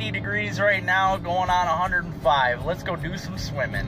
90 degrees right now, going on 105. Let's go do some swimming.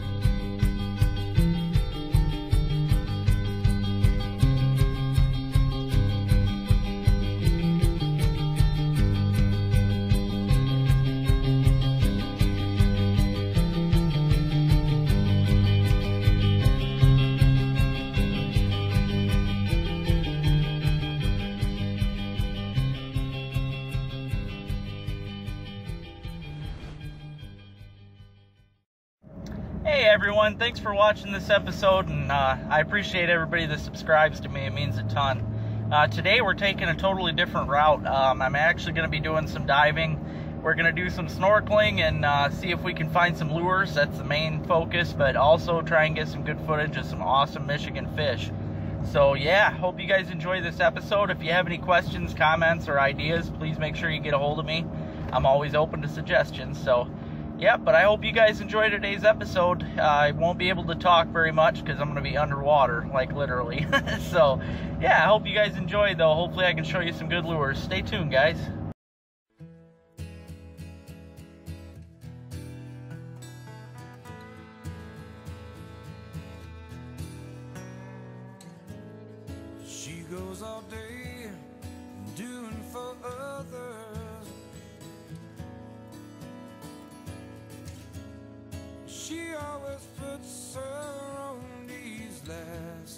Hey everyone, thanks for watching this episode, and I appreciate everybody that subscribes to me. It means a ton. Today we're taking a totally different route. I'm actually going to be doing some diving. We're going to do some snorkeling and see if we can find some lures. That's the main focus, but also try and get some good footage of some awesome Michigan fish. So yeah, hope you guys enjoy this episode. If you have any questions, comments, or ideas, please make sure you get a hold of me. I'm always open to suggestions. So yeah, but I hope you guys enjoy today's episode. I won't be able to talk very much because I'm going to be underwater, like literally. So, yeah, I hope you guys enjoy, though. Hopefully I can show you some good lures. Stay tuned, guys. She goes all day doing for others. She always puts her own needs last.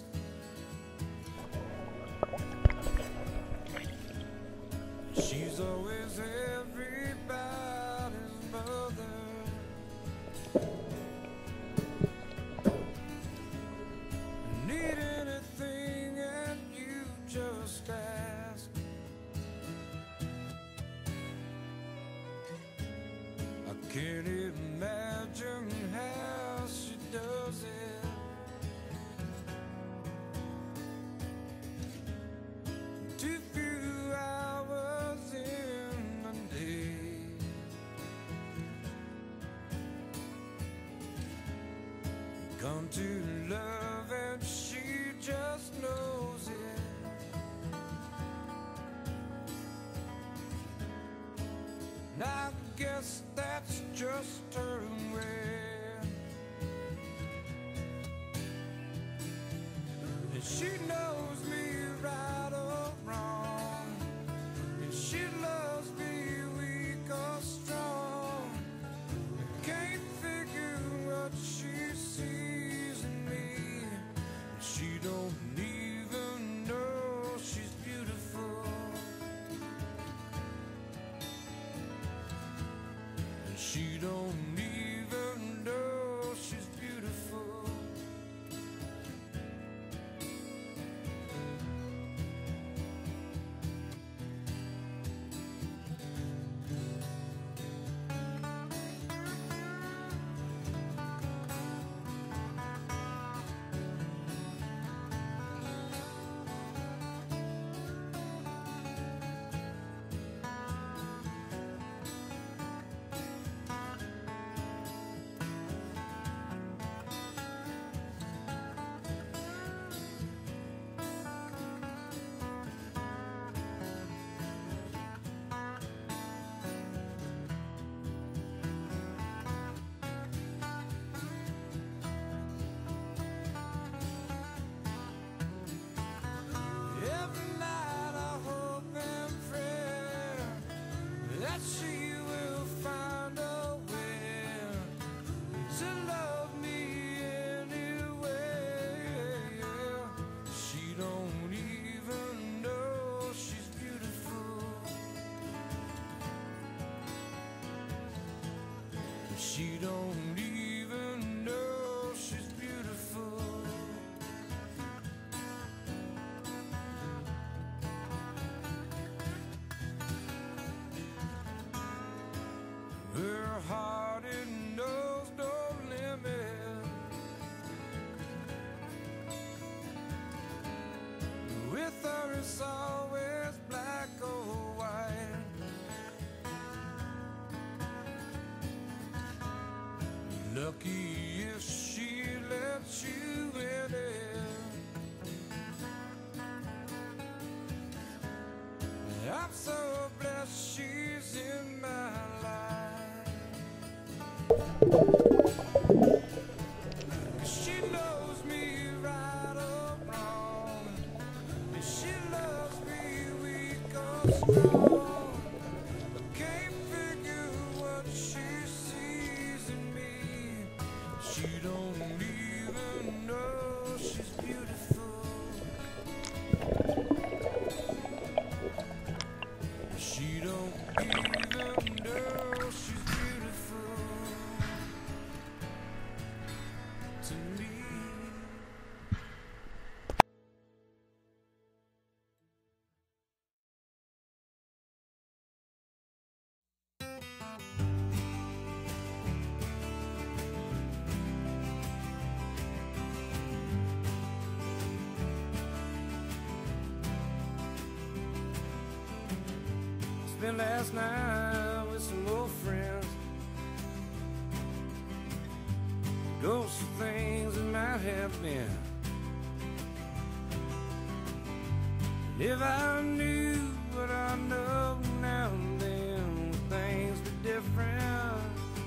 She's always everybody's mother. Need anything and you just ask. I can't imagine how she does it. Too few hours in a day. Come to love and she just knows it. And I guess that's just her way. And she knows me right or wrong, and she loves me weak or strong. I can't figure what she sees in me. She don't even know she's beautiful. She don't even know she's beautiful. She will find a way to love me anyway. She don't even know she's beautiful. She don't even know she's beautiful. Her heart, it knows no limit. With her it's always black or white. Lucky if she lets you in it. I'm so blessed she's in my life. She knows me right or wrong. She loves me weak or strong. I can't figure what she sees in me. She don't even know she's beautiful. She don't even know she's beautiful to me. Spent last night with some old friends. Ghosts of things that might have been. And if I knew what I know now and then, would things be different?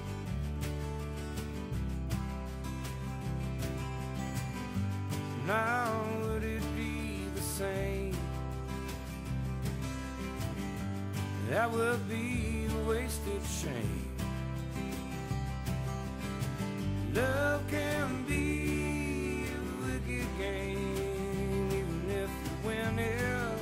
Now would it be the same? That would be a wasted shame. Love can be a wicked game, even if you win it.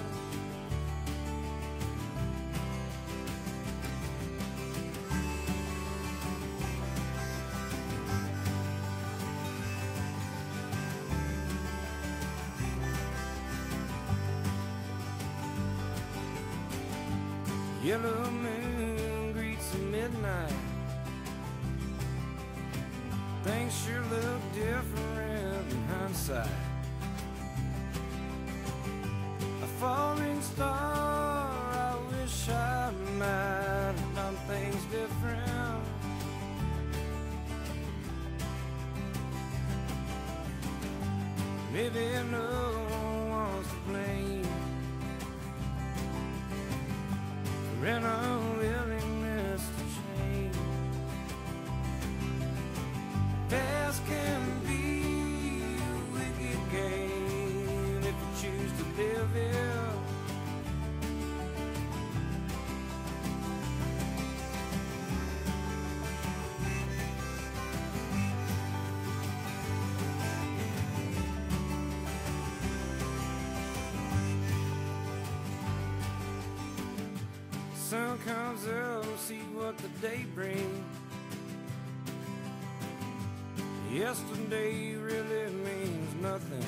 Yellow moon greets the midnight. Things sure look different in hindsight. A falling star, I wish I might have done things different. Maybe no one's to blame for an unwillingness to change. Past can be a wicked game if you choose to live it. Sun comes up and see what the day brings. Yesterday really means nothing.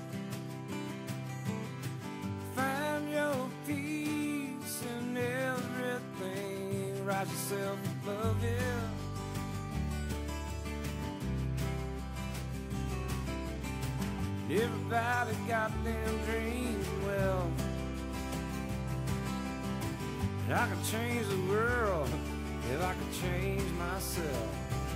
Find your peace in everything. Rise yourself above it. Everybody got them dreams, well, I could change the world if I could change myself.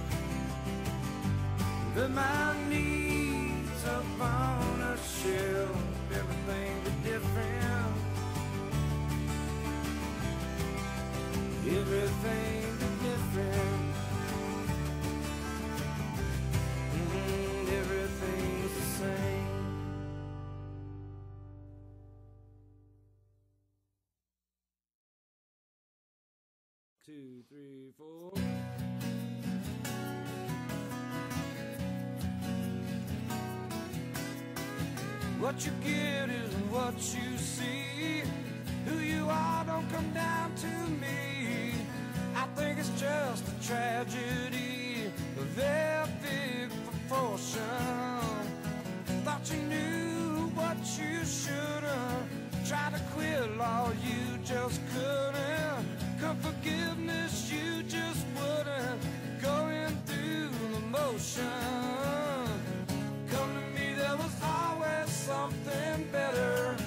But my needs up on a shelf, everything be different. Everything be different. Everything's the same. 2, 3, 4. What you get is what you see. Who you are don't come down to me. I think it's just a tragedy of their big proportion. Thought you knew what you should've. Tried to quit law, you just couldn't. Come forgiveness, you just wouldn't. Going through the motion. Come to me, there was always something better.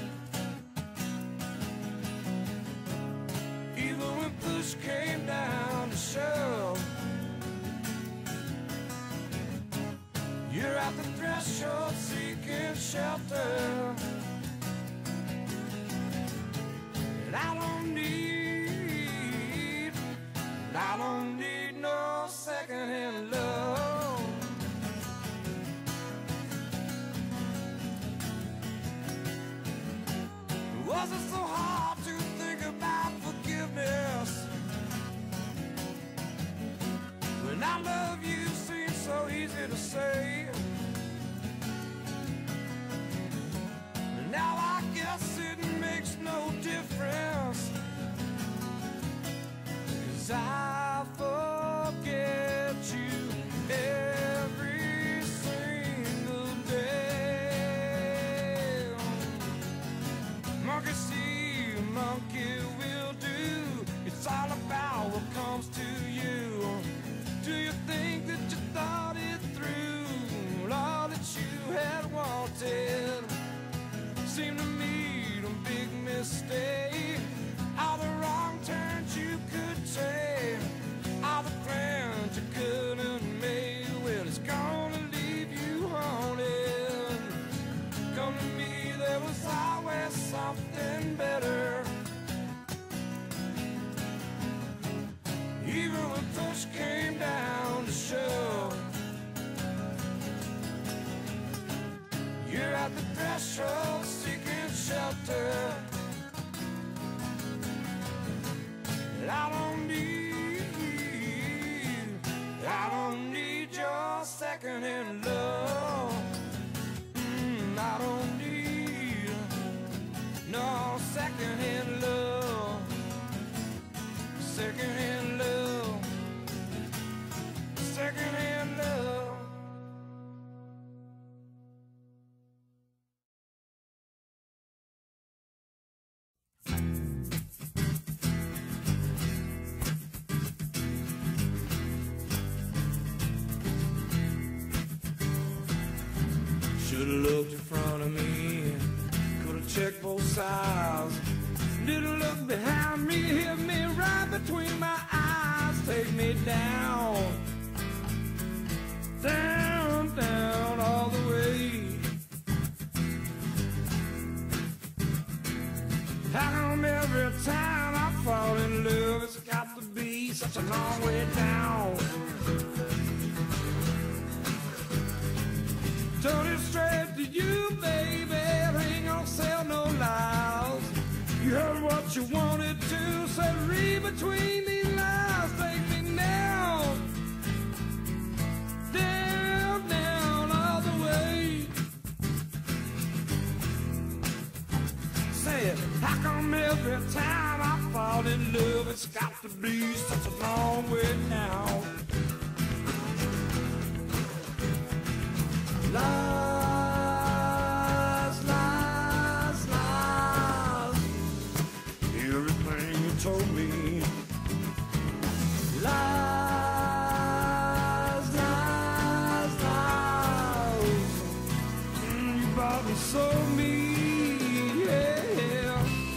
Even when push came down to shove, you're at the threshold seeking shelter. And I don't need Was it so hard to think about forgiveness when I love you seems so easy to say? And now I guess it makes no difference, 'cause I forget you every single day. Monkey see, monkey will do. It's all about what comes to you. Do you think that you thought it through? All that you had wanted seemed to me a big mistake. All the wrong turns you could take, all the plans you couldn't make. Well, it's gonna leave you haunted. Come to me, there was always something better. Even when push came down to shove, you're at the threshold seeking shelter. I don't need your second-hand love. I don't need no second-hand love. Second-hand love. Second-hand love. Should've looked in front of me, could've checked both sides. Didn't look behind me, hit me right between my eyes. Take me down, down, down all the way. How come every time I fall in love it's got to be such a long way down? Told it straight to you, baby, ain't gonna sell no lies. You heard what you wanted to, said read between these lines. Take me down, down, down all the way. Say it, how come every time I fall in love it's got to be such a long way down? Lies, lies, lies. Everything you told me. Lies, lies, lies. You bought me so mean, yeah.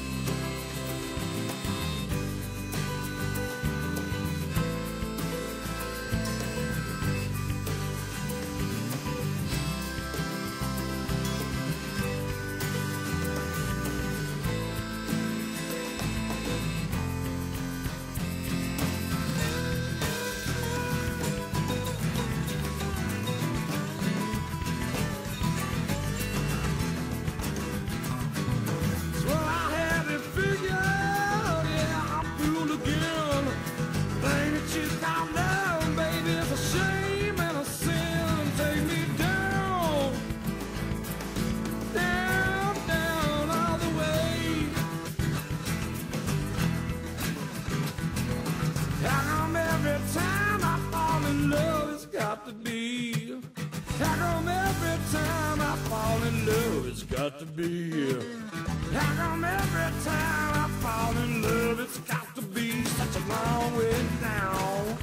Got to be. How come every time I fall in love it's got to be such a long way down?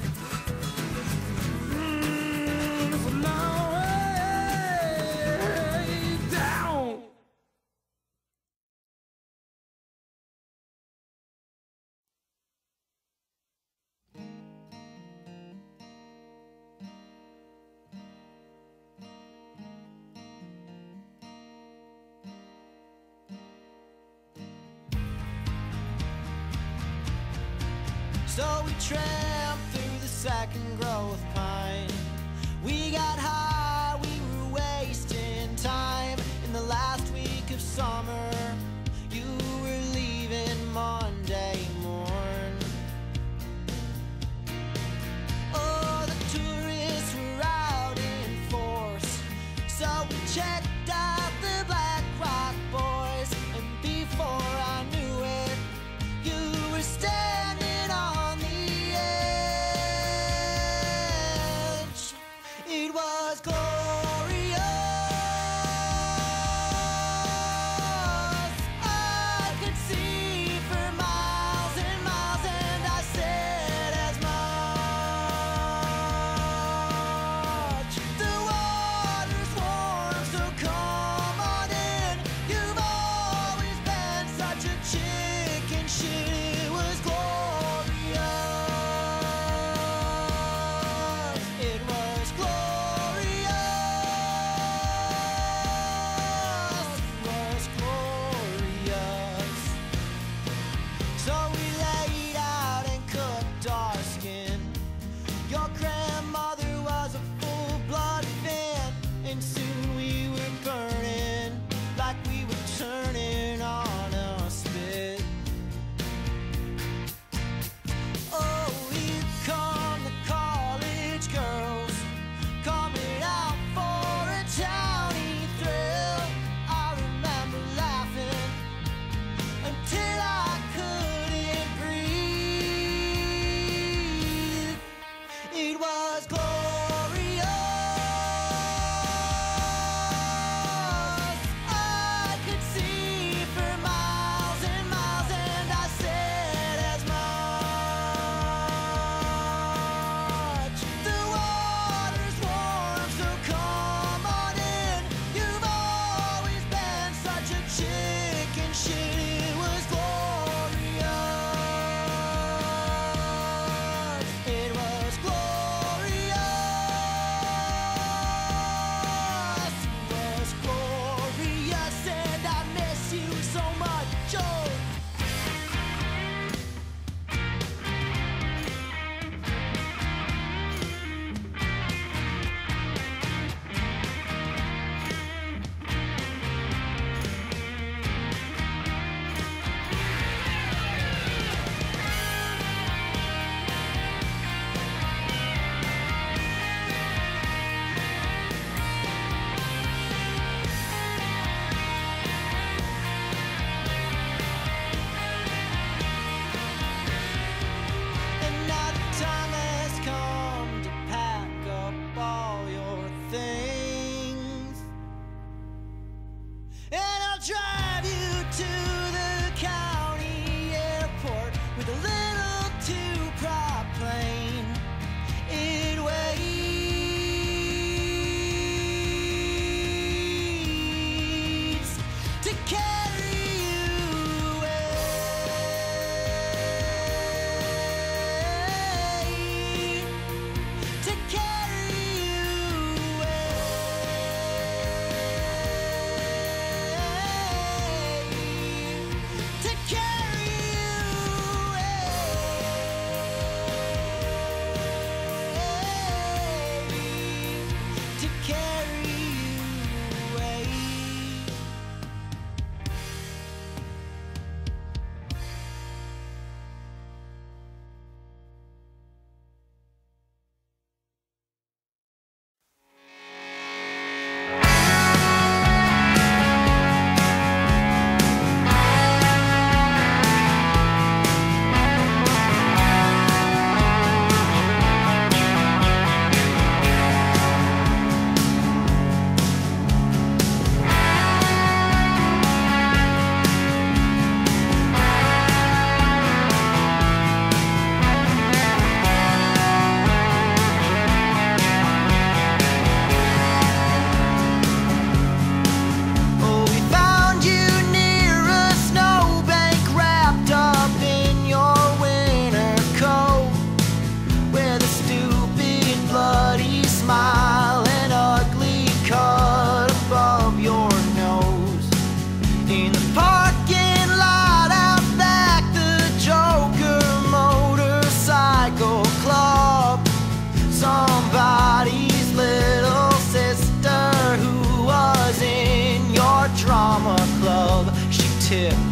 It's a long way down. So we tramped through the second growth pine. We got high, we were wasting time. In the last week of summer, you were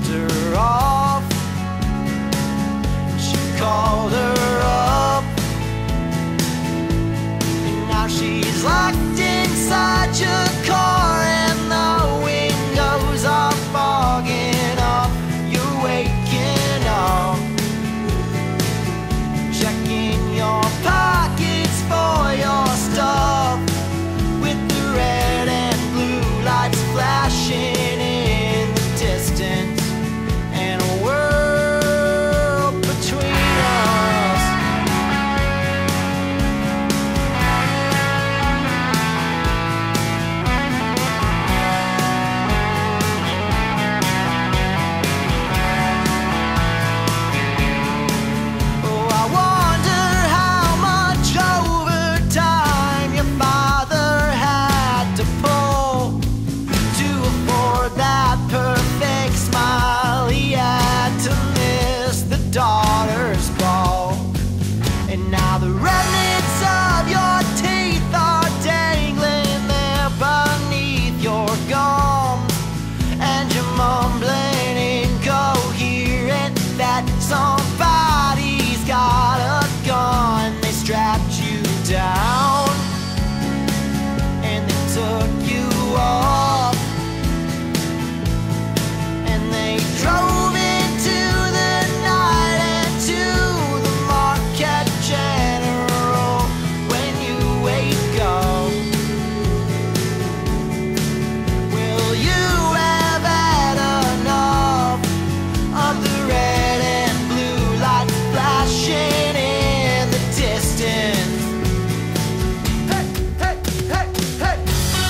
her off. She called her up, and now she's locked inside your car, and the windows are fogging up. You're waking up, checking your pockets for your stuff, with the red and blue lights flashing in the distance, and a world between us. Oh, I wonder how much overtime your father had to pull to afford that perfect smile. He had to miss the daughter's ball, and now the remnants of your teeth are dangling there beneath your gums, and you're mumbling incoherent that somebody's got a gun. They strapped you down and they took you off, and they drove into the night and to the Market General. When you wake up, will you have had enough of the red and blue lights flashing in the distance? Hey, hey, hey, hey.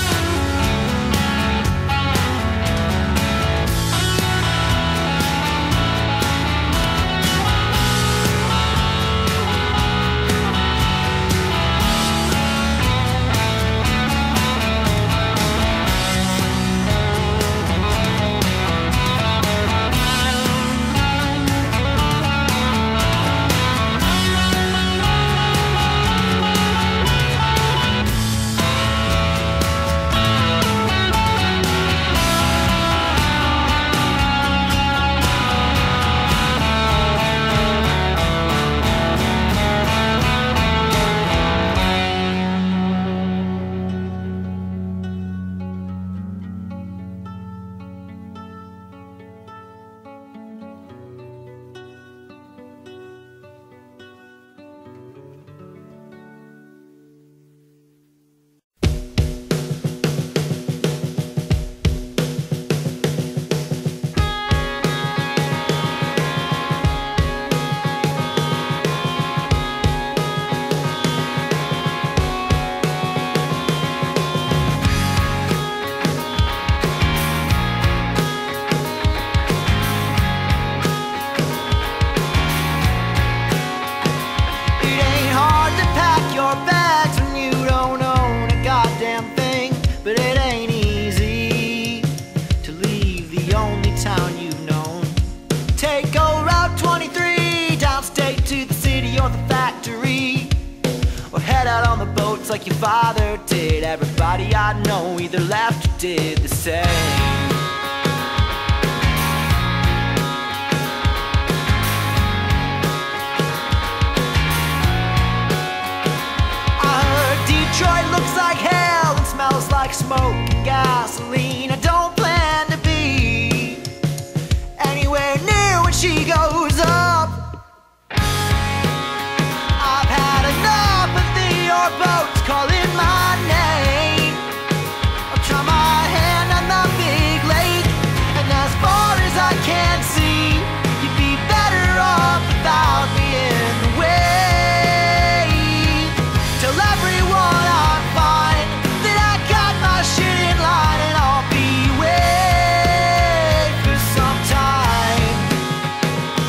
It ain't hard to pack your bags when you don't own a goddamn thing, but it ain't easy to leave the only town you've known. Take old Route 23 downstate to the city or the factory, or head out on the boats like your father did. Everybody I know either left or did the same. Detroit looks like hell and smells like smoke and gasoline. I don't plan to be anywhere near when she goes up. I've had enough of your boats calling my name. I'll try my hand on the big lake, and as far as I can see, you'd be better off without me in the way. Tell everyone I'm fine, that I got my shit in line, and I'll be away for some time.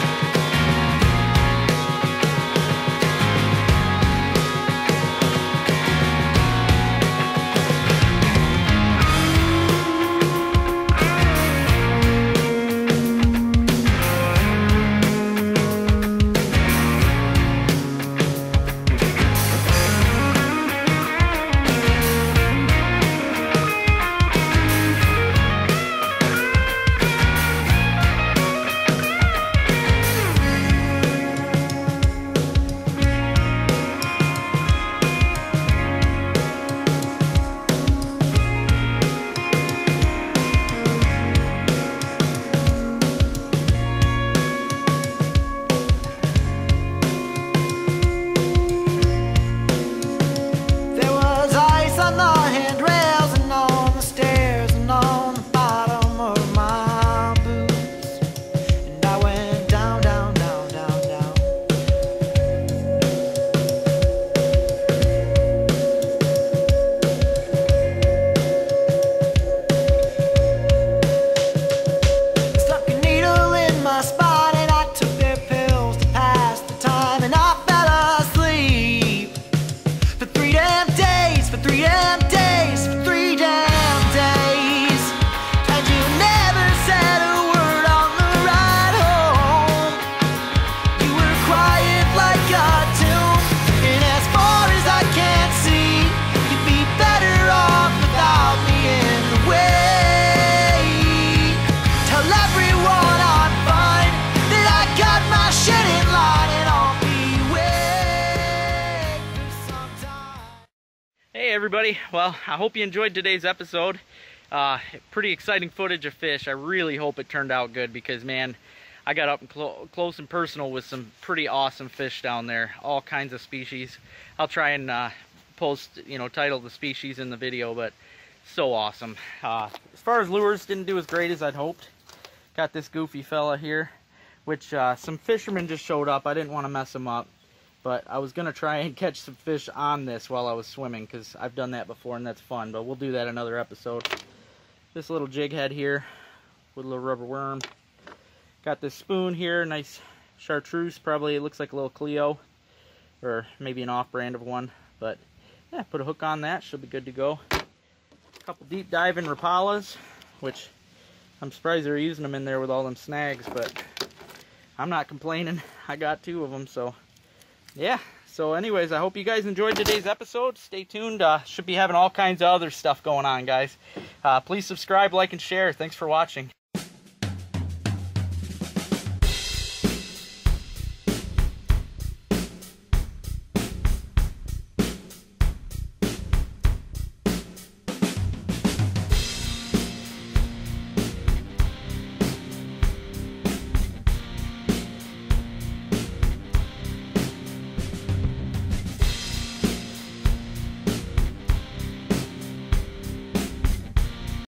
Okay, everybody. Well, I hope you enjoyed today's episode. Pretty exciting footage of fish. I really hope it turned out good because, man, I got up and close and personal with some pretty awesome fish down there. All kinds of species. I'll try and post, title the species in the video, but so awesome. As far as lures, didn't do as great as I'd hoped. Got this goofy fella here, which some fishermen just showed up. I didn't want to mess them up. But I was going to try and catch some fish on this while I was swimming, because I've done that before and that's fun, but we'll do that another episode. This little jig head here with a little rubber worm. Got this spoon here, nice chartreuse, probably it looks like a little Cleo, or maybe an off-brand of one. But yeah, put a hook on that, should be good to go. A couple deep diving Rapalas, which I'm surprised they're using them in there with all them snags, but I'm not complaining. I got 2 of them, so... yeah, so anyways, I hope you guys enjoyed today's episode. Stay tuned. Should be having all kinds of other stuff going on, guys. Please subscribe, like, and share. Thanks for watching.